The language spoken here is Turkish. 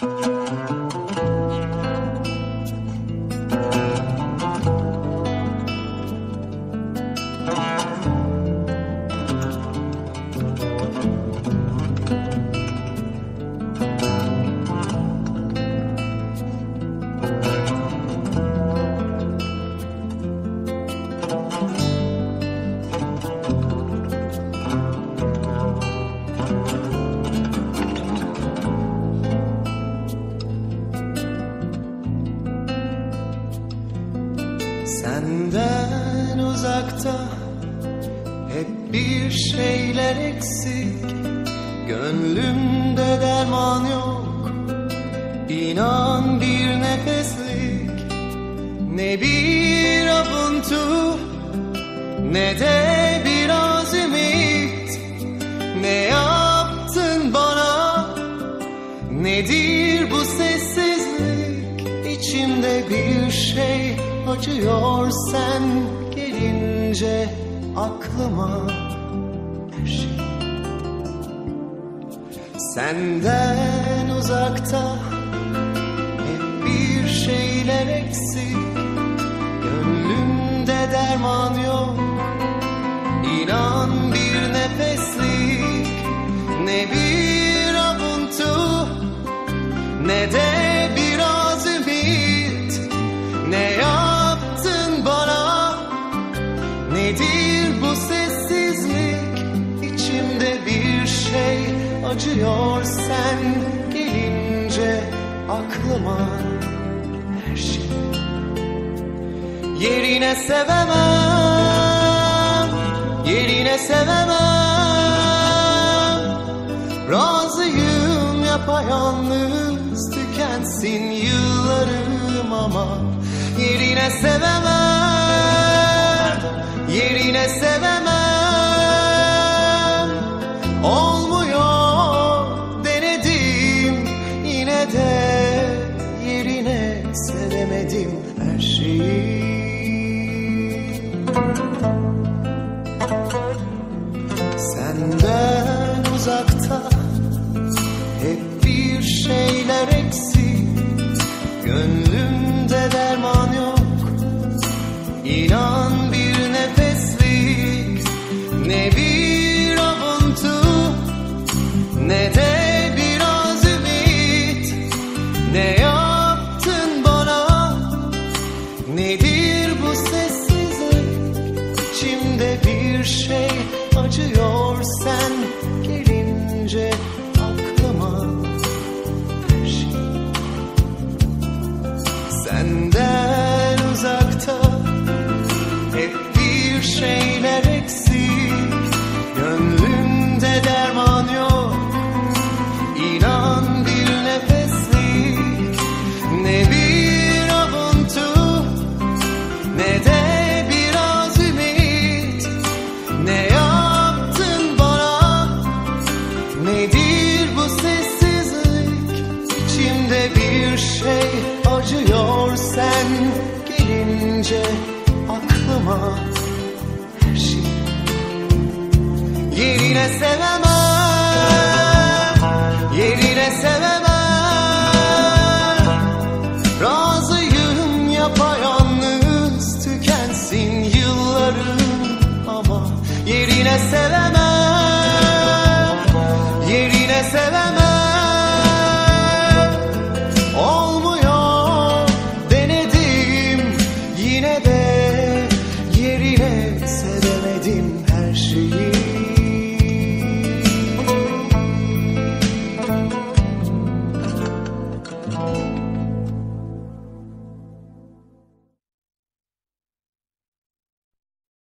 Senden uzakta hep bir şeyler eksik. Gönlümde derman yok, İnan bir nefeslik. Ne bir avuntu, ne de biraz ümit. Ne yaptın bana, nedir bu sessizlik? İçimde bir şey acıyor sen gelince aklıma her şey. Senden uzakta hep bir şeyler eksik. Gönlümde derman yok, İnan bir nefeslik. Ne bir avuntu, ne de biraz ümit. Ne yaptın bana, nedir bu sessizlik? İçimde bir şey acıyor sen gelince aklıma her şey. Yerine sevemem, yerine sevemem. Razıyım yapayalnız tükensin yıllarım ama yerine sevemem, yerine sevemem. Olmuyor denedim, yine de yerine sevemedim her şeyi. Senden uzakta hep bir şeyler eksik. Gönlümde derman yok, İnan bir nefeslik. Ne bir avuntu, ne de biraz ümit. Ne yaptın bana, nedir bu sessizlik? İçimde bir şey acıyor sen gelince aklıma her şey. Senden uzakta hep bir şeyler eksik. Gönlümde derman yok, İnan bir nefeslik. Ne bir avuntu, ne de biraz ümit. Ne yaptın bana, nedir bu sessizlik? İçimde bir şey acıyor sen gelince aklıma her şey. Yerine sevemem, yerine sevemem. Razıyım yapayalnız tükensin yıllarım ama yerine sevemem, yerine sevemem. Olmuyor denedim, yine de yerine sevemedim her şeyi.